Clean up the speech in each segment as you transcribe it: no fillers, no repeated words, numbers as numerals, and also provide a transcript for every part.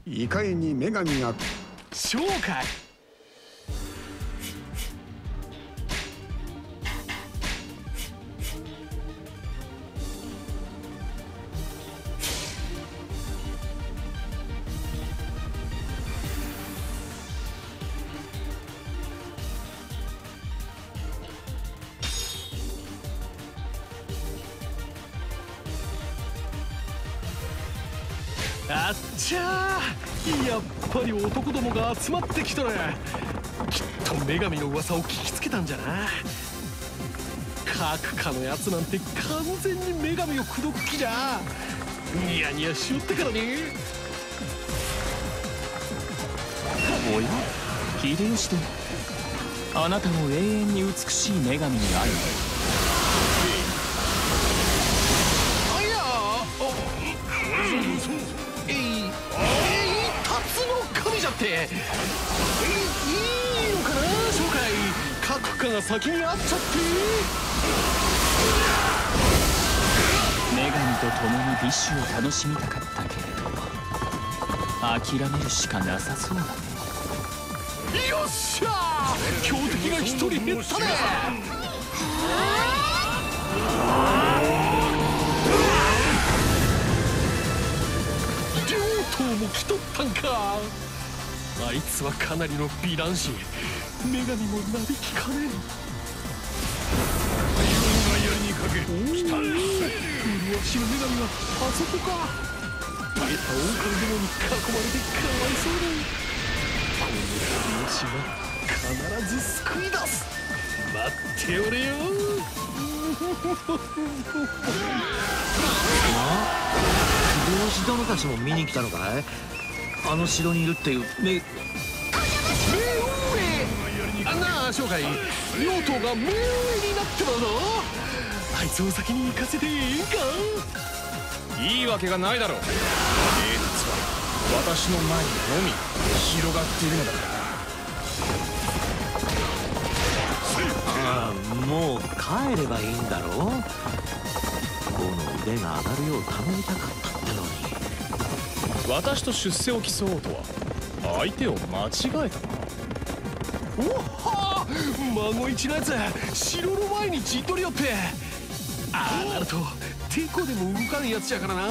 異界に女神が紹介。あっちゃー、やっぱり男どもが集まってきとる。きっと女神の噂を聞きつけたんじゃな。各家のやつなんて完全に女神を口説く気じゃ。ニヤニヤしよってからね。 おや秀吉殿、あなたも永遠に美しい女神に会える。 いいのかな、紹介。各家が先に会っちゃって。 女神と共に美酒を楽しみたかったけれど諦めるしかなさそうだね。 よっしゃー、強敵が一人減ったね。両党も来とったんか。あいつはかなりの美男子。女神もなびきかねえ。麗しの女神はあそこか。飢えた狼どもに囲まれてかわいそうだ。この秀吉は必ず救い出す。待っておれよ。 秀吉殿たちも見に来たのかい。あの城にいるっていうね。 なあ紹介、両党が名誉になってまうぞ。あいつを先に行かせていいか。 いいわけがないだろう。英達は私の前にのみ広がっているのだから。 ああ、もう帰ればいいんだろう。この腕が上がるよう頼みたかったってのに。 私と出世を競おうとは相手を間違えたな。 おっはー、孫一のやつ城の前に陣取りよって。ああなるとテコでも動かんやつじゃからな。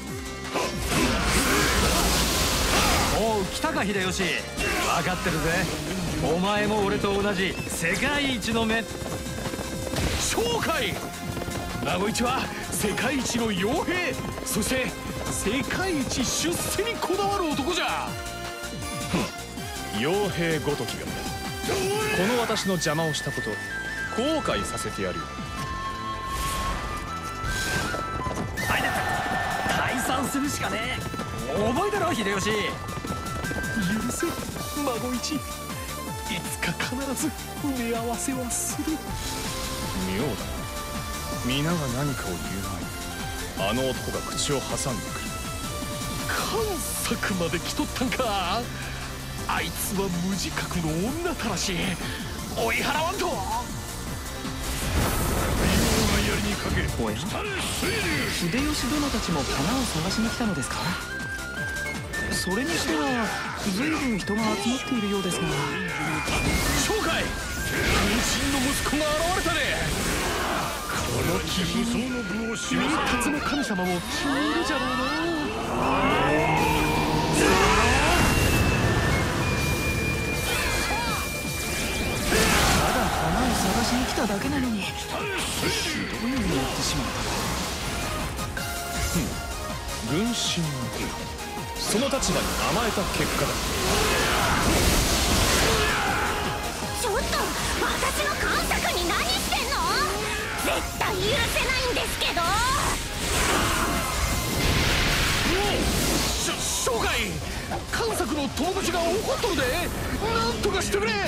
おう来たか秀吉。分かってるぜ。お前も俺と同じ世界一の目。 紹介、孫一は世界一の傭兵、そして世界一出世にこだわる男じゃ。 傭兵ごときがこの私の邪魔をしたこと後悔させてやるよ。 解散するしかねえ。覚えてろ秀吉。 許せ孫一、いつか必ず目合わせはする。 妙だな、皆が何かを言う前にあの男が口を挟んでくる。 関作まで来とったんか。あいつは無自覚の女たらし。追い払わんと。 おや秀吉殿たちも花を探しに来たのですか。それにしては随分人が集まっているようですが。 紹介、分身の息子が現れたね。この気品、英達の神様も気に入るじゃろうな。 花を探しに来ただけなのにひどい目に遭ってしまったな。 軍神のその立場に甘えた結果だ。 ちょっと私の関作に何してんの。絶対許せないんですけど。 紹介、関作の友達が怒っとるで。なんとかしてくれ。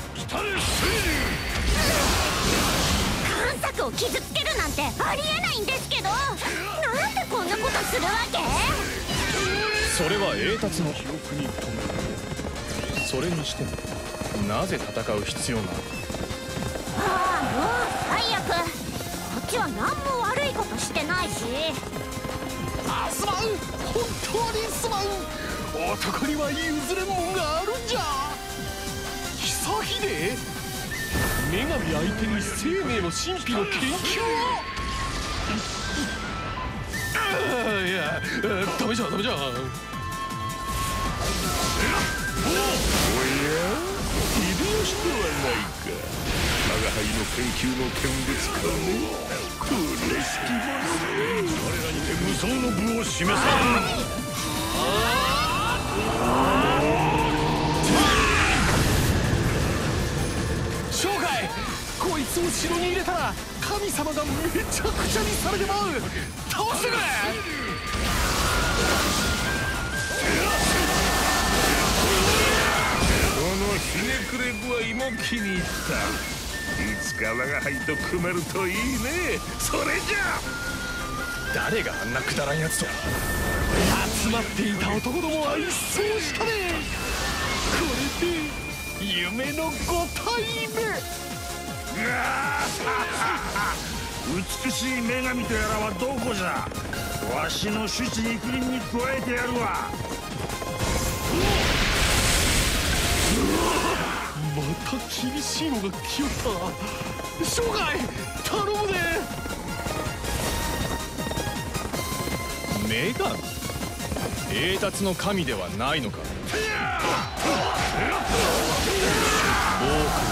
関作を傷つけるなんてありえないんですけど。なんでこんなことするわけ。 それは英達の記憶に留める。それにしてもなぜ戦う必要がある。 ああもう最悪。こっちは何も悪いことしてないし。 すまん、本当にすまん。 男には譲れんもんがあるんじゃ。久秀、女神相手に生命の神秘の研究を。いや、ダメじゃダメじゃ。おや、秀吉ではないか。我が輩の研究の見物かね。これしきもの、我らにて無双の部を示さん。生涯こいつを城に入れたら神様がめちゃくちゃにされてまう。倒してくれ。このひねくれ具合も気に入った。いつか我が輩と組めるといいね。それじゃ誰があんなくだらんやつと。集まっていた男どもは一掃したね。これで夢のご対面。 美しい女神とやらはどこじゃ。わしの手指肉林に加えてやるわ。 また厳しいのが来よった。生涯頼むで。 女神、栄達の神ではないのか。暴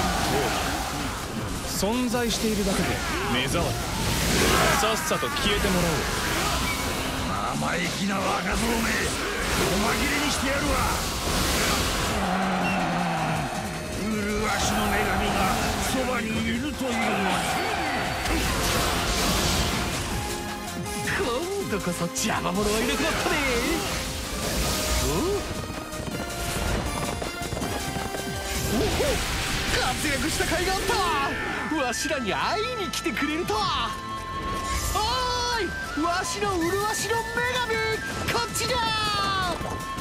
君と存在しているだけで目障り。さっさと消えてもらおう。 生意気な若造め、細切れにしてやるわ。わしの女神がそばにいるというのに。 今度こそ邪魔者はいなくなったね。おお、活躍した甲斐があった。わしらに会いに来てくれるとは。おーい、わしの麗しの女神、こっちじゃ。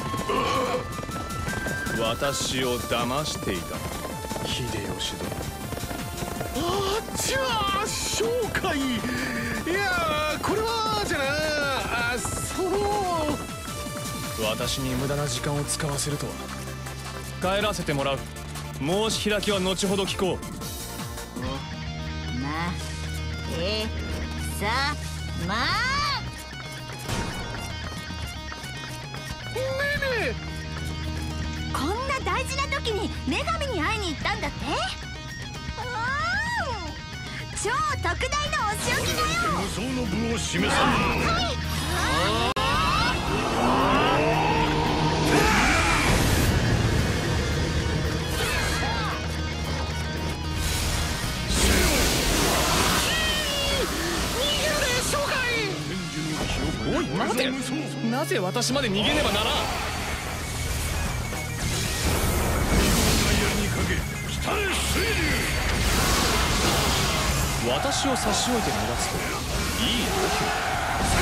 私を騙していた秀吉殿。 あっちゃ、商会。いや、これはじゃな、その。 私に無駄な時間を使わせるとは。帰らせてもらう。申し開きは後ほど聞こう。 なえさま。 ねね、 こんな大事な時に女神に会いに行ったんだって。超特大のお仕置きだよ。 無双の部を示さん。 はい。 おい待て、なぜ私まで逃げねばならん。私を差し置いて逃がすといい度胸。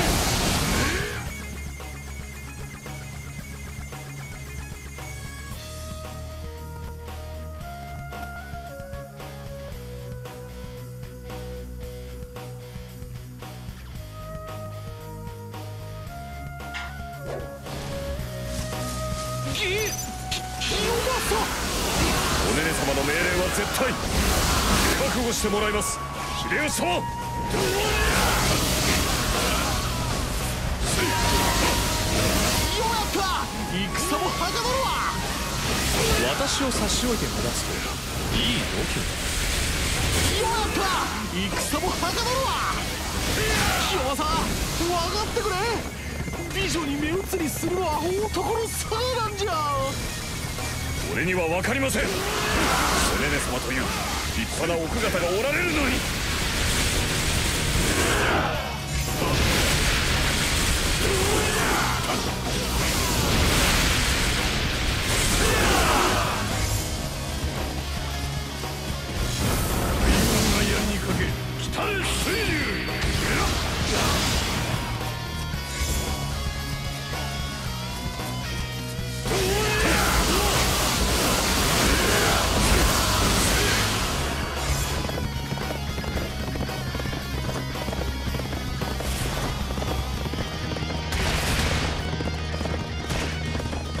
おねね様の命令は絶対覚悟してもらいます。秀吉様。 ようやった。戦もはかどるわ。 私を差し置いて逃がすといい度胸。 ようやった。戦もはかどるわ。清正、分かってくれ。美女に目移りするのは男のさがなんじゃ。 俺には分かりません。おねね様という立派な奥方がおられるのに。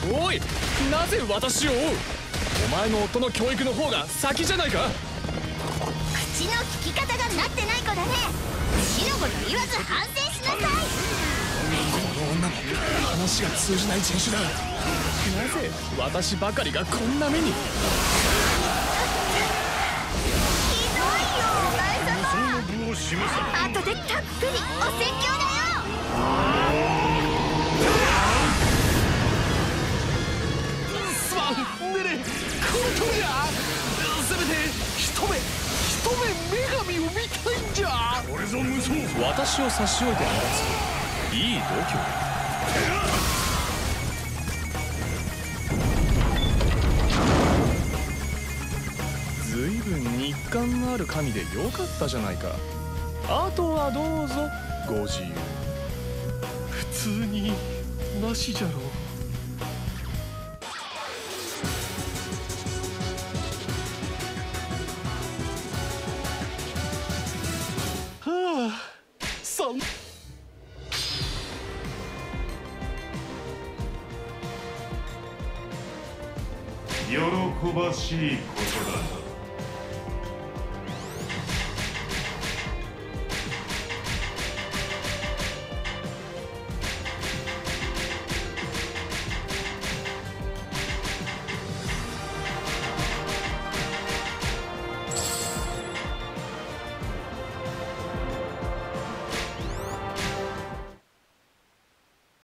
おい、なぜ私を追う？お前の夫の教育の方が先じゃないか。 口の利き方がなってない子だね。死のこと言わず反省しなさい。 この女も話が通じない人種だ。なぜ私ばかりがこんな目に。 ひどいよお前様。 部を示さ後でたっぷりお説教だよ。 すまんねね、このとおりや。せめて一目女神を見たいんじゃ。 これぞ無双。 私を差し置いて離すいい度胸。ずいぶん日感のある神でよかったじゃないか。あとはどうぞご自由。 普通になしじゃろう。 喜ばしいことだな。